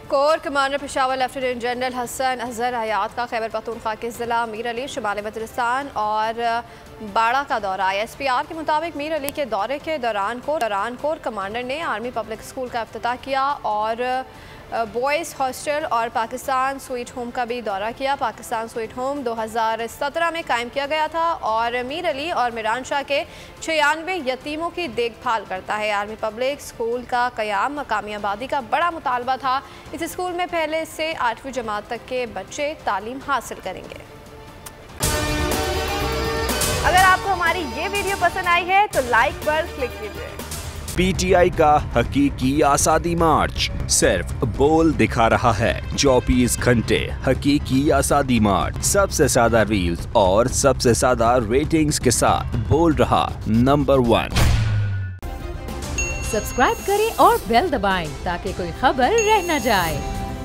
Core commander Peshawar lieutenant general Hasan Azhar Hayat का खैबर पख्तूनख्वा के ज़िला मीर अली शुमाली वज़ीरिस्तान और बाड़ा का दौरा। SPR के मुताबिक मीर अली के दौरे के दौरान कोर कमांडर ने आर्मी पब्लिक स्कूल का इफ्तिताह किया और बॉयज़ हॉस्टल और पाकिस्तान स्वीट होम का भी दौरा किया। पाकिस्तान स्वीट होम 2017 में कायम किया गया था और मीर अली और मीरानशाह के 96 यतीमों की देखभाल करता है। आर्मी पब्लिक स्कूल का क़याम मकामी आबादी का बड़ा मुतालबा था। इस स्कूल में पहले से 8वीं जमात तक के बच्चे तालीम हासिल करेंगे। अगर आपको हमारी ये वीडियो पसंद आई है तो लाइक पर क्लिक कीजिए। PTI का हकीकी आज़ादी मार्च सिर्फ बोल दिखा रहा है। 24 घंटे हकीकी आज़ादी मार्च, सबसे ज्यादा रील्स और सबसे ज्यादा रेटिंग्स के साथ बोल रहा नंबर 1। सब्सक्राइब करें और बेल दबाएं ताकि कोई खबर रह न जाए।